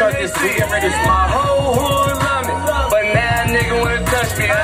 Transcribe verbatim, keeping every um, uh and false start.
start this. We get ready. My whole hood love me, but now nigga wanna touch me.